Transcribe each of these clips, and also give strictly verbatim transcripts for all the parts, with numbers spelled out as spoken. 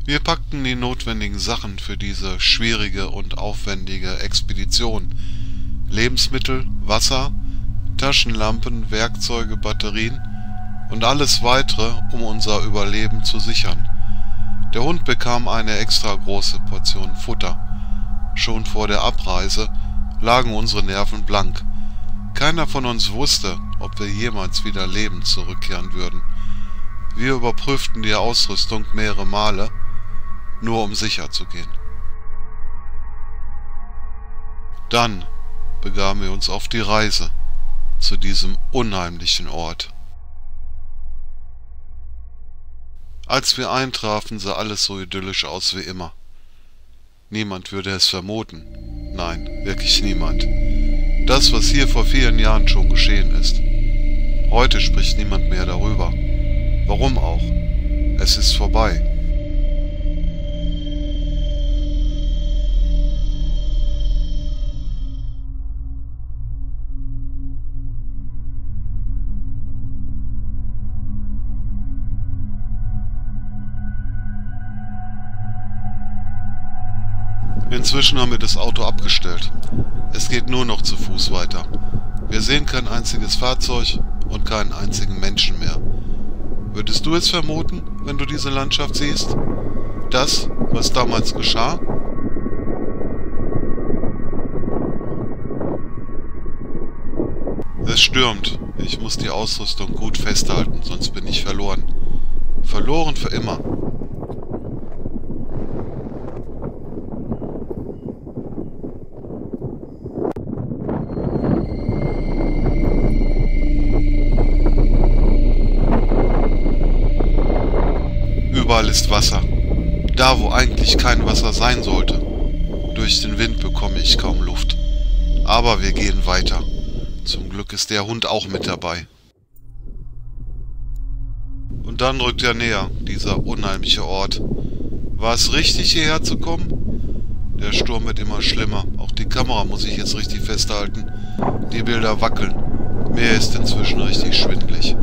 Wir packten die notwendigen Sachen für diese schwierige und aufwendige Expedition: Lebensmittel, Wasser, Taschenlampen, Werkzeuge, Batterien und alles weitere, um unser Überleben zu sichern. Der Hund bekam eine extra große Portion Futter. Schon vor der Abreise lagen unsere Nerven blank. Keiner von uns wusste, ob wir jemals wieder lebend zurückkehren würden. Wir überprüften die Ausrüstung mehrere Male, nur um sicher zu gehen. Dann begaben wir uns auf die Reise zu diesem unheimlichen Ort. Als wir eintrafen, sah alles so idyllisch aus wie immer. Niemand würde es vermuten. Nein, wirklich niemand. Das, was hier vor vielen Jahren schon geschehen ist. Heute spricht niemand mehr darüber. Warum auch? Es ist vorbei. Inzwischen haben wir das Auto abgestellt. Es geht nur noch zu Fuß weiter. Wir sehen kein einziges Fahrzeug und keinen einzigen Menschen mehr. Würdest du es vermuten, wenn du diese Landschaft siehst? Das, was damals geschah? Es stürmt. Ich muss die Ausrüstung gut festhalten, sonst bin ich verloren. Verloren für immer. Überall ist Wasser. Da, wo eigentlich kein Wasser sein sollte. Durch den Wind bekomme ich kaum Luft. Aber wir gehen weiter. Zum Glück ist der Hund auch mit dabei. Und dann rückt er näher, dieser unheimliche Ort. War es richtig, hierher zu kommen? Der Sturm wird immer schlimmer. Auch die Kamera muss ich jetzt richtig festhalten. Die Bilder wackeln. Mir ist inzwischen richtig schwindelig.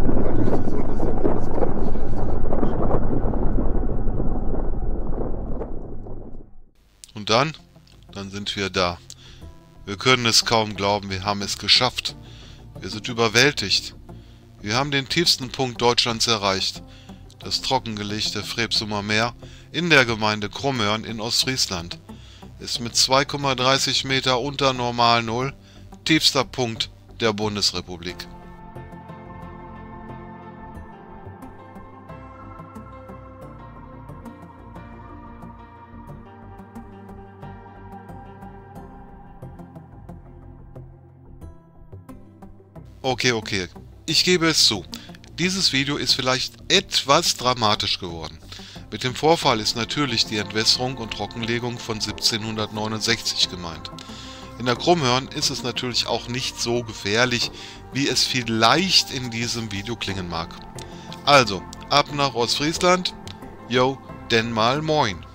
Und dann? Dann sind wir da. Wir können es kaum glauben, wir haben es geschafft. Wir sind überwältigt. Wir haben den tiefsten Punkt Deutschlands erreicht. Das trockengelegte Vrebsumer Meer in der Gemeinde Krummhörn in Ostfriesland ist mit zwei Komma dreißig Meter unter Normal Null tiefster Punkt der Bundesrepublik. Okay, okay. Ich gebe es zu. Dieses Video ist vielleicht etwas dramatisch geworden. Mit dem Vorfall ist natürlich die Entwässerung und Trockenlegung von siebzehnhundertneunundsechzig gemeint. In der Krummhörn ist es natürlich auch nicht so gefährlich, wie es vielleicht in diesem Video klingen mag. Also, ab nach Ostfriesland. Yo, denn mal moin.